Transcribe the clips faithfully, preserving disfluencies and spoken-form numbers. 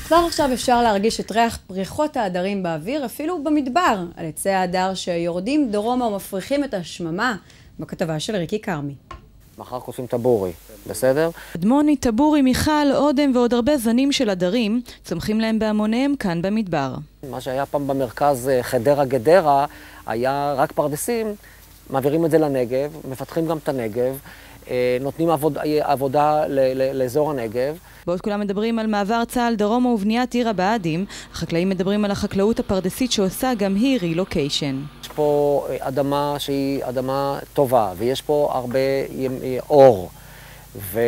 כבר עכשיו אפשר להרגיש את ריח פריחות העדרים באוויר, אפילו במדבר, על עצי העדר שיורדים דרומה ומפריחים את השממה, בכתבה של ריקי קרמי. מחר כוסים טבורי, בסדר? אדמוני, טבורי, מיכל, אודם ועוד הרבה זנים של עדרים צומחים להם בהמוניהם כאן במדבר. מה שהיה פעם במרכז חדרה גדרה היה רק פרדסים, מעבירים את זה לנגב, מפתחים גם את הנגב, נותנים עבוד, עבודה לאזור הנגב. בעוד כולם מדברים על מעבר צה"ל דרומה ובניית עיר הבה"דים, החקלאים מדברים על החקלאות הפרדסית שעושה גם היא רילוקיישן. יש פה אדמה שהיא אדמה טובה, ויש פה הרבה אור, ו...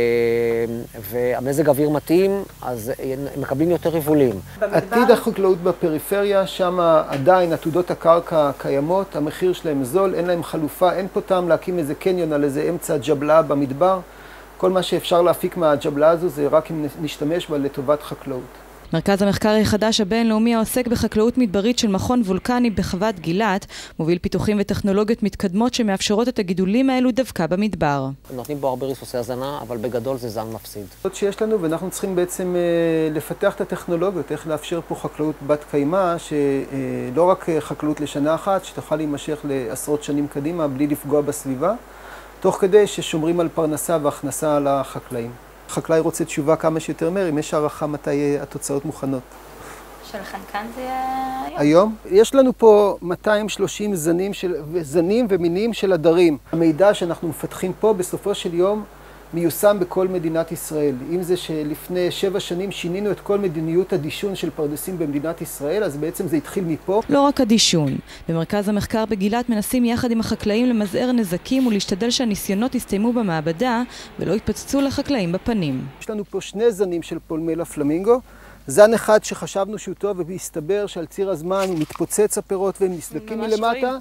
והמזג אוויר מתאים, אז הם מקבלים יותר יבולים. עתיד החקלאות בפריפריה, שם עדיין עתודות הקרקע קיימות, המחיר שלהם זול, אין להם חלופה, אין פה טעם להקים איזה קניון על איזה אמצע ג'בלאה במדבר. כל מה שאפשר להפיק מהג'בלאה הזו זה רק אם נשתמש בה לטובת חקלאות. מרכז המחקר החדש הבינלאומי העוסק בחקלאות מדברית של מכון וולקני בחוות גילת, מוביל פיתוחים וטכנולוגיות מתקדמות שמאפשרות את הגידולים האלו דווקא במדבר. נותנים בו הרבה ריסוסי הזנה, אבל בגדול זה זן מפסיד. זאת שיש לנו, ואנחנו צריכים בעצם לפתח את הטכנולוגיות, איך לאפשר פה חקלאות בת קיימא, שלא רק חקלאות לשנה אחת, שתוכל להימשך לעשרות שנים קדימה בלי לפגוע בסביבה, תוך כדי ששומרים על פרנסה והכנסה על החקלאים. החקלאי רוצה תשובה כמה שיותר מהר, אם יש הערכה מתי התוצאות מוכנות. שלכם כאן זה היום? היום? יש לנו פה מאתיים ושלושים זנים, של, זנים ומינים של עדרים. המידע שאנחנו מפתחים פה בסופו של יום מיושם בכל מדינת ישראל. אם זה שלפני שבע שנים שינינו את כל מדיניות הדישון של פרדסים במדינת ישראל, אז בעצם זה התחיל מפה. לא רק הדישון. במרכז המחקר בגילת מנסים יחד עם החקלאים למזער נזקים ולהשתדל שהניסיונות יסתיימו במעבדה ולא יתפוצצו לחקלאים בפנים. יש לנו פה שני זנים של פולמלה פלמינגו. זן אחד שחשבנו שהוא טוב והסתבר שעל ציר הזמן מתפוצץ הפירות והם נסדקים מלמטה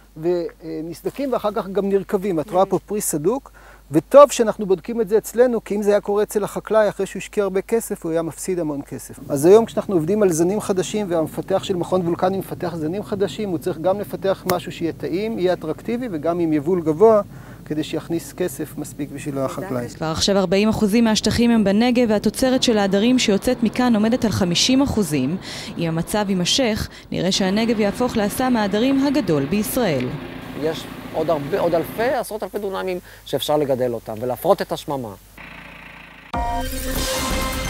ונסדקים ואחר כך גם נרכבים. את רואה פה פרי סדוק. וטוב שאנחנו בודקים את זה אצלנו, כי אם זה היה קורה אצל החקלאי, אחרי שהוא השקיע הרבה כסף, הוא היה מפסיד המון כסף. אז היום כשאנחנו עובדים על זנים חדשים, והמפתח של מכון וולקני מפתח זנים חדשים, הוא צריך גם לפתח משהו שיהיה טעים, יהיה אטרקטיבי, וגם עם יבול גבוה, כדי שיכניס כסף מספיק בשביל החקלאי. כבר עכשיו ארבעים אחוזים מהשטחים הם בנגב, והתוצרת של העדרים שיוצאת מכאן עומדת על חמישים אחוזים. אם המצב יימשך, נראה שהנגב יהפוך לאסם העדרים הגדול בישראל. יש עוד הרבה, עוד אלפי, עשרות אלפי דונמים שאפשר לגדל אותם ולהפרות את השממה.